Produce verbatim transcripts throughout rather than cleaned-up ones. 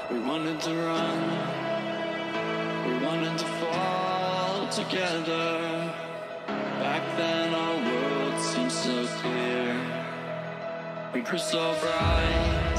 We wanted to run, we wanted to fall together. Back then our world seemed so clear, we were so bright.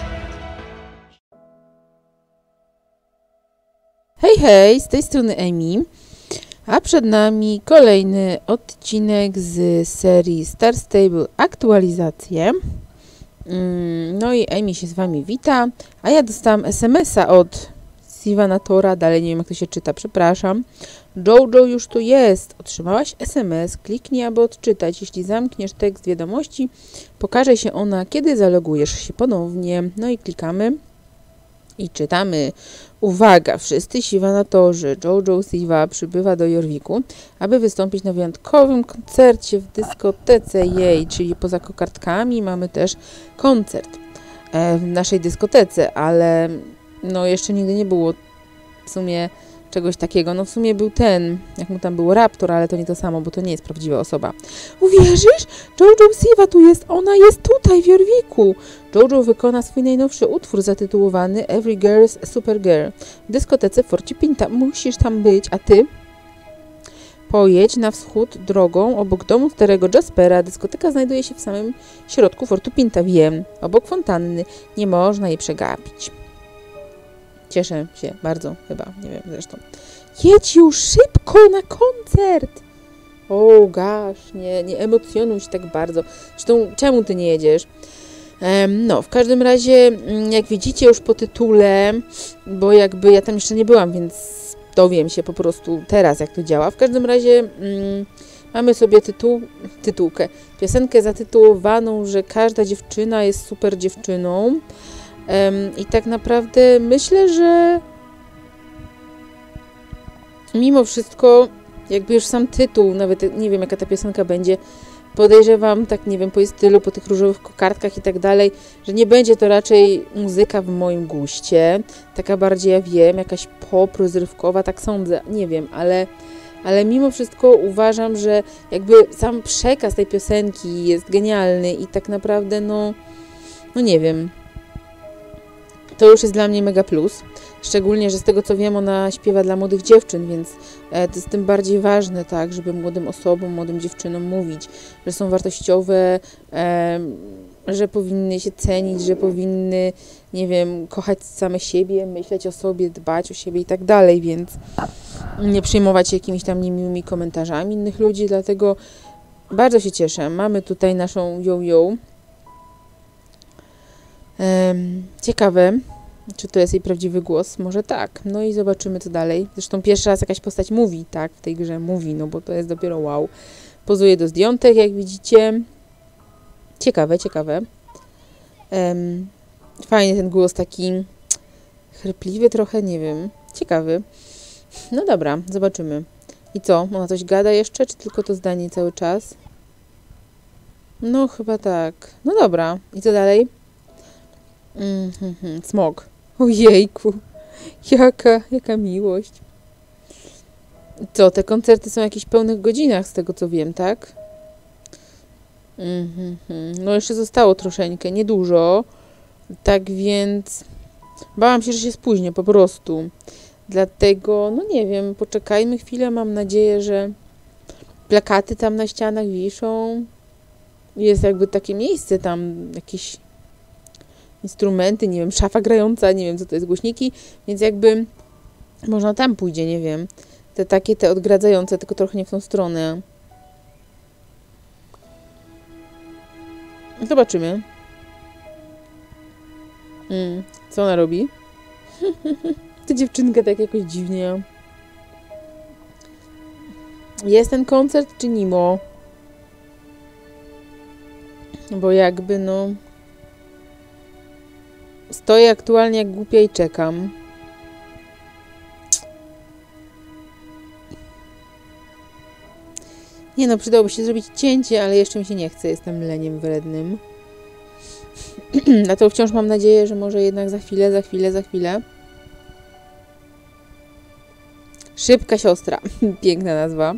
Hej, hej, z tej strony Emi, a przed nami kolejny odcinek z serii Star Stable Aktualizacje. No i Emi się z wami wita, a ja dostałam es em es a od Sivanatora, dalej nie wiem jak to się czyta, przepraszam. Jojo już tu jest, otrzymałaś es em es, kliknij aby odczytać. Jeśli zamkniesz tekst wiadomości, pokaże się ona, kiedy zalogujesz się ponownie. No i klikamy i czytamy. Uwaga, wszyscy Sivanatorzy, Jojo Siva przybywa do Jorviku, aby wystąpić na wyjątkowym koncercie w dyskotece jej, czyli poza kokardkami mamy też koncert e, w naszej dyskotece, ale no jeszcze nigdy nie było w sumie czegoś takiego. No w sumie był ten, jak mu tam było Raptor, ale to nie to samo, bo to nie jest prawdziwa osoba. Uwierzysz? Jojo Siva tu jest, ona jest tutaj w Jorviku. Jojo wykona swój najnowszy utwór zatytułowany Every Girl's Supergirl w dyskotece Forty Pinta. Musisz tam być, a ty? Pojedź na wschód drogą obok domu starego Jaspera. Dyskoteka znajduje się w samym środku Forty Pinta, wiem, obok fontanny. Nie można jej przegapić. Cieszę się bardzo, chyba, nie wiem zresztą. Jedź już szybko na koncert! O, gosh, nie, nie emocjonuj się tak bardzo. Zresztą, czemu ty nie jedziesz? Um, no, w każdym razie, jak widzicie już po tytule, bo jakby ja tam jeszcze nie byłam, więc dowiem się po prostu teraz, jak to działa. W każdym razie um, mamy sobie tytuł, tytułkę, piosenkę zatytułowaną, że każda dziewczyna jest super dziewczyną. Um, I tak naprawdę myślę, że mimo wszystko, jakby już sam tytuł, nawet nie wiem jaka ta piosenka będzie, podejrzewam, tak nie wiem, po jej stylu, po tych różowych kokardkach i tak dalej, że nie będzie to raczej muzyka w moim guście, taka bardziej, ja wiem, jakaś pop rozrywkowa, tak sądzę, nie wiem, ale, ale mimo wszystko uważam, że jakby sam przekaz tej piosenki jest genialny i tak naprawdę, no, no nie wiem, to już jest dla mnie mega plus. Szczególnie, że z tego co wiem, ona śpiewa dla młodych dziewczyn, więc e, to jest tym bardziej ważne, tak, żeby młodym osobom, młodym dziewczynom mówić, że są wartościowe, e, że powinny się cenić, że powinny, nie wiem, kochać same siebie, myśleć o sobie, dbać o siebie i tak dalej, więc nie przejmować się jakimiś tam niemiłymi komentarzami innych ludzi, dlatego bardzo się cieszę. Mamy tutaj naszą Yo-Yo. E, ciekawe, czy to jest jej prawdziwy głos? Może tak. No i zobaczymy, co dalej. Zresztą pierwszy raz jakaś postać mówi, tak, w tej grze mówi, no bo to jest dopiero wow. Pozuje do zdjątek, jak widzicie. Ciekawe, ciekawe. Um, fajnie ten głos taki chrypliwy trochę, nie wiem. Ciekawy. No dobra, zobaczymy. I co? Ona coś gada jeszcze, czy tylko to zdanie cały czas? No, chyba tak. No dobra. I co dalej? Mm-hmm, smog. Ojejku, jaka, jaka miłość. Co, te koncerty są w jakichś pełnych godzinach, z tego co wiem, tak? Mm-hmm. No jeszcze zostało troszeczkę, niedużo. Tak więc bałam się, że się spóźnię po prostu. Dlatego, no nie wiem, poczekajmy chwilę, mam nadzieję, że plakaty tam na ścianach wiszą. Jest jakby takie miejsce tam, jakieś instrumenty, nie wiem, szafa grająca, nie wiem, co to jest, głośniki, więc jakby można tam pójdzie, nie wiem, te takie, te odgradzające, tylko trochę nie w tą stronę. Zobaczymy. Mm, co ona robi? Ta dziewczynka tak jakoś dziwnie. Jest ten koncert, czy nimo? Bo jakby, no... Stoję aktualnie jak głupia i czekam. Nie no, przydałoby się zrobić cięcie, ale jeszcze mi się nie chce. Jestem leniem wrednym. Na to wciąż mam nadzieję, że może jednak za chwilę, za chwilę, za chwilę. Szybka siostra. Piękna nazwa.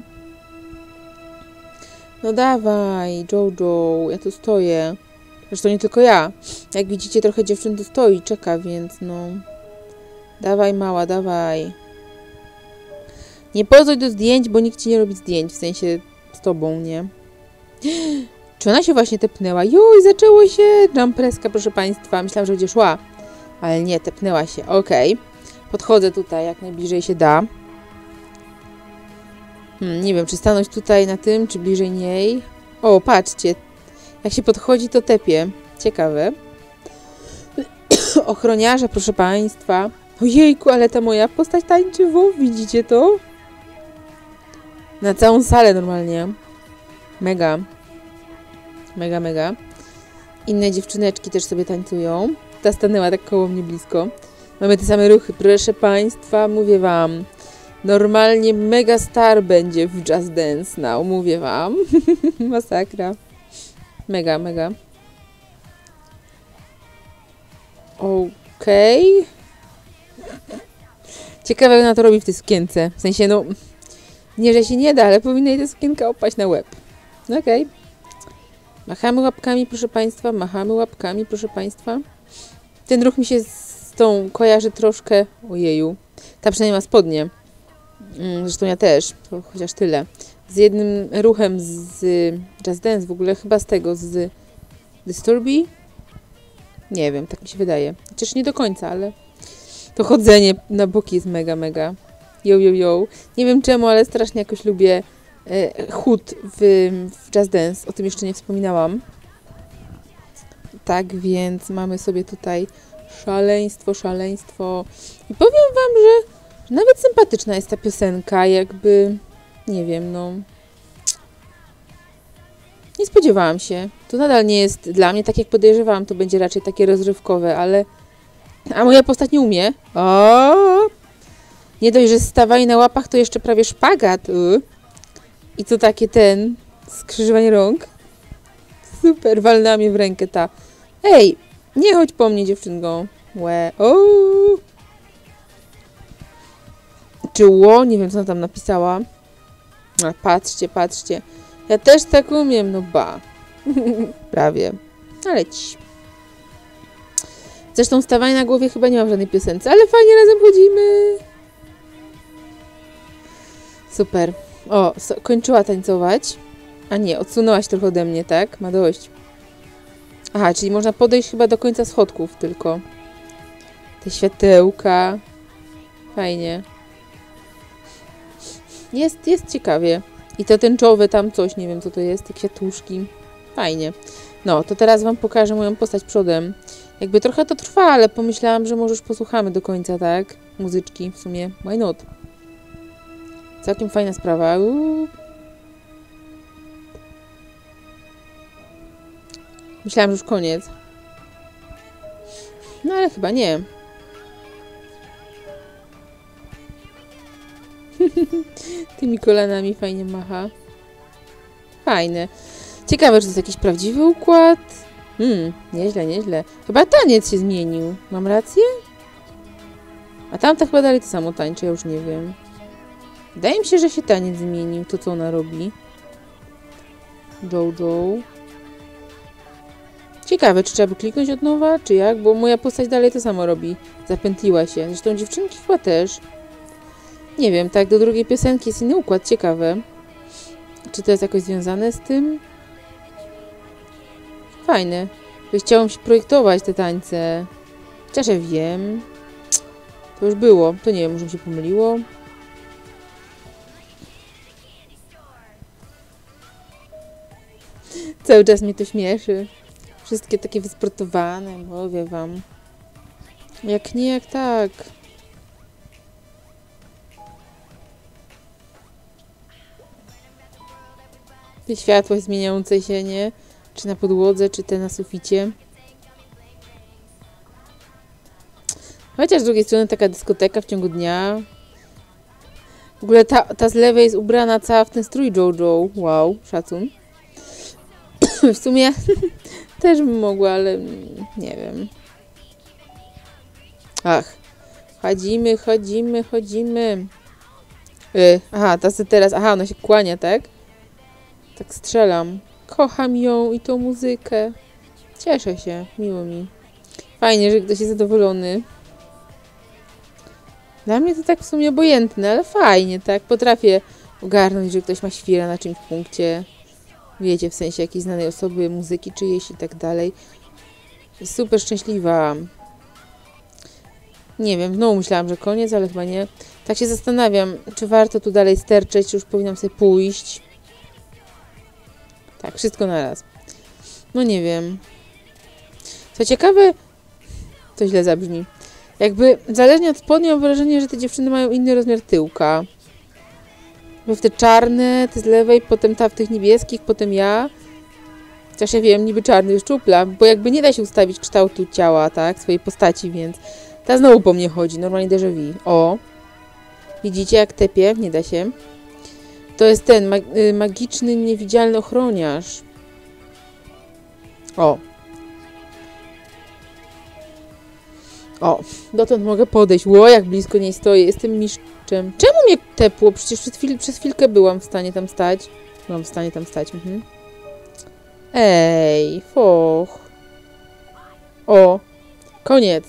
No dawaj, Jojo, ja tu stoję. Zresztą nie tylko ja. Jak widzicie, trochę dziewczyn tu stoi, czeka, więc no... Dawaj, mała, dawaj. Nie pozojdź do zdjęć, bo nikt ci nie robi zdjęć, w sensie z tobą, nie? Czy ona się właśnie tepnęła? Juj, zaczęło się! Jumpreska, proszę państwa. Myślałam, że będzie szła. Ale nie, tepnęła się. Okej. Okay. Podchodzę tutaj, jak najbliżej się da. Hmm, nie wiem, czy stanąć tutaj na tym, czy bliżej niej. O, patrzcie. Jak się podchodzi, to tepie. Ciekawe. Ochroniarze, proszę państwa. Ojejku, ale ta moja postać tańczy, wo, widzicie to? Na całą salę normalnie. Mega. Mega, mega. Inne dziewczyneczki też sobie tańcują. Ta stanęła tak koło mnie blisko. Mamy te same ruchy. Proszę państwa, mówię wam. Normalnie mega star będzie w Just Dance Now. Mówię wam. Masakra. Mega, mega. Okej. Okay. Ciekawe, jak ona to robi w tej sukience. W sensie, no... Nie, że się nie da, ale powinna jej ta sukienka opaść na łeb. Okej. Okay. Machamy łapkami, proszę państwa. Machamy łapkami, proszę państwa. Ten ruch mi się z tą kojarzy troszkę... Ojeju. Ta przynajmniej ma spodnie. Zresztą ja też. To chociaż tyle. Z jednym ruchem z Just Dance, w ogóle chyba z tego, z Disturbie. Nie wiem, tak mi się wydaje. Chociaż nie do końca, ale to chodzenie na boki jest mega, mega. Yo, yo, yo. Nie wiem czemu, ale strasznie jakoś lubię e, chód w, w Just Dance. O tym jeszcze nie wspominałam. Tak więc mamy sobie tutaj szaleństwo, szaleństwo. I powiem wam, że, że nawet sympatyczna jest ta piosenka. Jakby, nie wiem, no... Nie spodziewałam się. To nadal nie jest dla mnie, tak jak podejrzewałam, to będzie raczej takie rozrywkowe, ale... A moja postać nie umie. O! Nie dość, że stawali na łapach, to jeszcze prawie szpagat. U. I to takie ten... Skrzyżowanie rąk. Super, walnęła mnie w rękę ta. Ej! Nie chodź po mnie, dziewczynko. Łe. O! Czy ło? Nie wiem, co ona tam napisała. A, patrzcie, patrzcie. Ja też tak umiem, no ba. Prawie. Ale ci. Zresztą stawanie na głowie chyba nie mam żadnej piosence, ale fajnie razem chodzimy. Super. O, so, kończyła tańcować. A nie, odsunęłaś trochę ode mnie, tak? Ma dość. Aha, czyli można podejść chyba do końca schodków tylko. Te światełka. Fajnie. Jest, jest ciekawie. I te tęczowe tam coś, nie wiem co to jest, te kwiatuszki. Fajnie. No, to teraz wam pokażę moją postać przodem. Jakby trochę to trwa, ale pomyślałam, że może już posłuchamy do końca, tak? Muzyczki w sumie. Why not? Całkiem fajna sprawa. Uuu. Myślałam, że już koniec. No ale chyba nie. Tymi kolanami fajnie macha. Fajne. Ciekawe, czy to jest jakiś prawdziwy układ. Hmm, nieźle, nieźle. Chyba taniec się zmienił. Mam rację? A tamta chyba dalej to samo tańczy, ja już nie wiem. Wydaje mi się, że się taniec zmienił. To co ona robi? Jojo. Ciekawe, czy trzeba by kliknąć od nowa, czy jak? Bo moja postać dalej to samo robi. Zapętliła się. Zresztą dziewczynki chyba też. Nie wiem, tak, do drugiej piosenki jest inny układ. Ciekawe. Czy to jest jakoś związane z tym? Fajne. Chciałam się projektować te tańce. Chociaż ja wiem. To już było. To nie wiem, może mi się pomyliło. Cały czas mnie to śmieszy. Wszystkie takie wysportowane, mówię wam. Jak nie, jak tak. Te światła zmieniające się, nie? Czy na podłodze, czy te na suficie. Chociaż z drugiej strony taka dyskoteka w ciągu dnia. W ogóle ta, ta z lewej jest ubrana cała w ten strój Jojo. Wow, szacun. W sumie też bym mogła, ale nie wiem. Ach. Chodzimy, chodzimy, chodzimy. Yy, aha, ta se teraz... Aha, ona się kłania, tak? Tak strzelam. Kocham ją i tą muzykę. Cieszę się, miło mi. Fajnie, że ktoś jest zadowolony. Dla mnie to tak w sumie obojętne, ale fajnie, tak? Potrafię ogarnąć, że ktoś ma świra na czymś punkcie. Wiecie, w sensie jakiejś znanej osoby, muzyki czyjeś i tak dalej. Jest super szczęśliwa. Nie wiem, znowu myślałam, że koniec, ale chyba nie. Tak się zastanawiam, czy warto tu dalej sterczeć, czy już powinnam sobie pójść. Tak, wszystko naraz. No nie wiem. Co ciekawe, to źle zabrzmi. Jakby zależnie od spodni mam wrażenie, że te dziewczyny mają inny rozmiar tyłka. Bo w te czarne, te z lewej, potem ta w tych niebieskich, potem ja. Chociaż ja wiem, niby czarny jest szczupla, bo jakby nie da się ustawić kształtu ciała, tak, swojej postaci, więc ta znowu po mnie chodzi, normalnie déjà vu. O, widzicie jak tepie? Nie da się. To jest ten mag magiczny, niewidzialny ochroniarz. O. O, dotąd mogę podejść. Ło, jak blisko niej stoję. Jestem mistrzem. Czemu mnie tepło? Przecież przez, chwil przez chwilkę byłam w stanie tam stać. Byłam w stanie tam stać. Mhm. Ej, foch. O, koniec.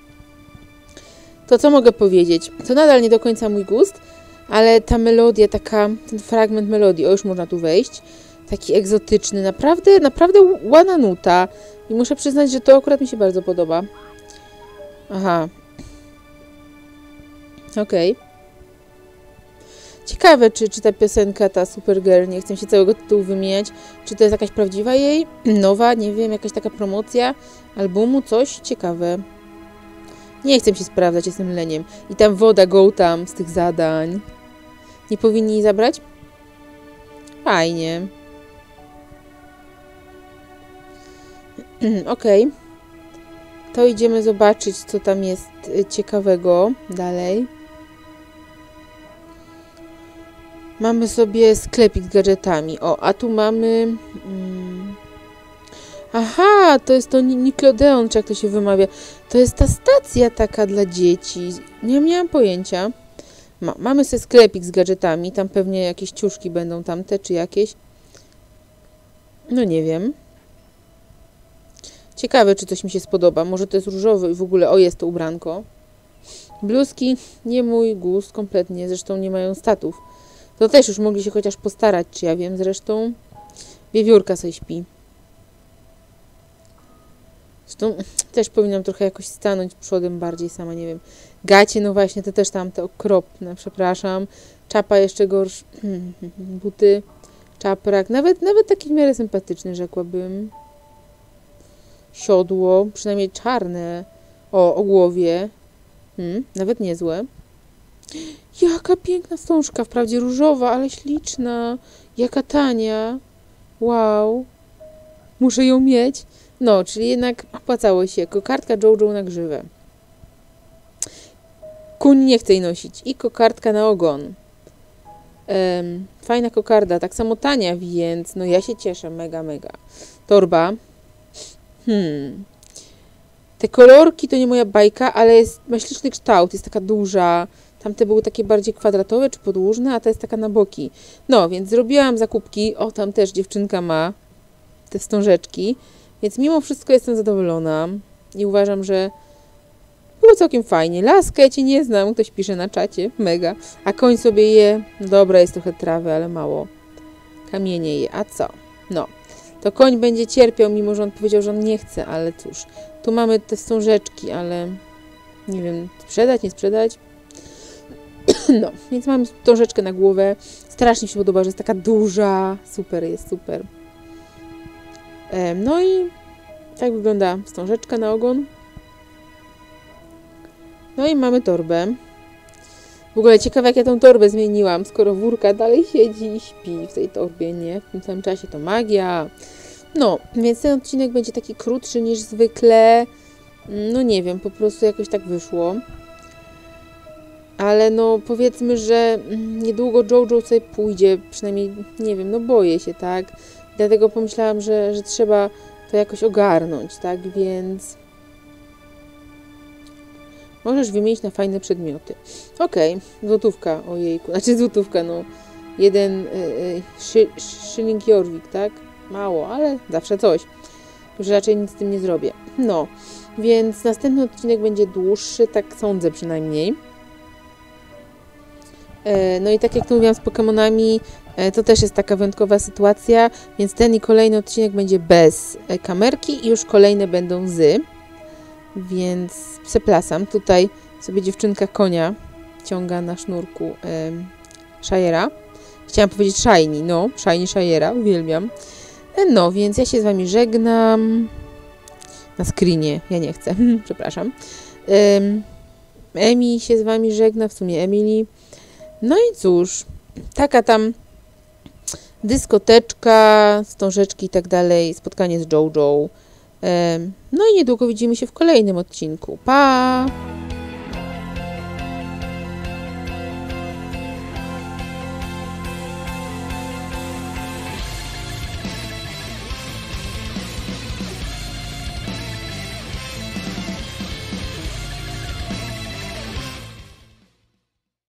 To co mogę powiedzieć? To nadal nie do końca mój gust, ale ta melodia, taka, ten fragment melodii, o już można tu wejść, taki egzotyczny, naprawdę, naprawdę ładna nuta. I muszę przyznać, że to akurat mi się bardzo podoba. Aha. Okej. Okay. Ciekawe, czy, czy ta piosenka, ta Supergirl, nie chcę się całego tytułu wymieniać, czy to jest jakaś prawdziwa jej, nowa, nie wiem, jakaś taka promocja albumu, coś ciekawe. Nie chcę się sprawdzać, jestem leniem. I tam woda, go tam z tych zadań. Nie powinni jej zabrać? Fajnie. Okej. Okay. To idziemy zobaczyć, co tam jest ciekawego dalej. Mamy sobie sklepik z gadżetami. O, a tu mamy... Mm, aha, to jest to Nickelodeon, czy jak to się wymawia. To jest ta stacja taka dla dzieci. Nie miałam pojęcia. Ma, mamy sobie sklepik z gadżetami. Tam pewnie jakieś ciuszki będą tamte, czy jakieś. No nie wiem. Ciekawe, czy coś mi się spodoba. Może to jest różowy i w ogóle, o, jest to ubranko. Bluzki, nie mój gust kompletnie. Zresztą nie mają statów. To też już mogli się chociaż postarać, czy ja wiem. Zresztą wiewiórka sobie śpi. Zresztą też powinnam trochę jakoś stanąć przodem bardziej, sama nie wiem. Gacie, no właśnie, to też tamte okropne, przepraszam. Czapa jeszcze gorsz. Buty, czaprak. Nawet, nawet taki w miarę sympatyczny, rzekłabym. Siodło, przynajmniej czarne. O, o głowie. Hmm, nawet niezłe. Jaka piękna wstążka, wprawdzie różowa, ale śliczna. Jaka tania. Wow. Muszę ją mieć. No, czyli jednak opłacało się. Kokardka JoJo na grzywę. Kuń nie chce jej nosić. I kokardka na ogon. Um, fajna kokarda, tak samo tania, więc no ja się cieszę, mega, mega. Torba. Hmm. Te kolorki to nie moja bajka, ale jest, ma śliczny kształt, jest taka duża. Tamte były takie bardziej kwadratowe czy podłużne, a ta jest taka na boki. No, więc zrobiłam zakupki. O, tam też dziewczynka ma te wstążeczki. Więc mimo wszystko jestem zadowolona i uważam, że było całkiem fajnie. Laska, ja cię nie znam, ktoś pisze na czacie, mega. A koń sobie je, no dobra, jest trochę trawy, ale mało. Kamienie je, a co? No, to koń będzie cierpiał, mimo że on powiedział, że on nie chce, ale cóż. Tu mamy te wstążeczki, ale nie wiem, sprzedać, nie sprzedać. No, więc mamy wstążeczkę na głowę. Strasznie się podoba, że jest taka duża. Super, jest super. No i tak wygląda wstążeczka na ogon. No i mamy torbę. W ogóle ciekawe, jak ja tą torbę zmieniłam, skoro wórka dalej siedzi i śpi w tej torbie, nie? W tym samym czasie to magia. No, więc ten odcinek będzie taki krótszy niż zwykle. No nie wiem, po prostu jakoś tak wyszło. Ale no powiedzmy, że niedługo JoJo sobie pójdzie, przynajmniej, nie wiem, no boję się, tak? Dlatego pomyślałam, że, że trzeba to jakoś ogarnąć, tak? Więc możesz wymienić na fajne przedmioty. Okej, okay. Złotówka, ojejku, znaczy złotówka, no. Jeden y, y, szy, szyling Jorvik, tak? Mało, ale zawsze coś. Już raczej nic z tym nie zrobię. No, więc następny odcinek będzie dłuższy, tak sądzę przynajmniej. No i tak jak tu mówiłam z Pokemonami, to też jest taka wyjątkowa sytuacja, więc ten i kolejny odcinek będzie bez kamerki i już kolejne będą z. Więc przepraszam, tutaj sobie dziewczynka konia ciąga na sznurku um, Shire'a. Chciałam powiedzieć Shiny, no, Shiny Shire'a, uwielbiam. No, więc ja się z wami żegnam. Na screenie, ja nie chcę, przepraszam. Um, Emi się z wami żegna, w sumie Emily. No i cóż, taka tam dyskoteczka, wstążeczki i tak dalej, spotkanie z JoJo. Um, no i niedługo widzimy się w kolejnym odcinku. Pa!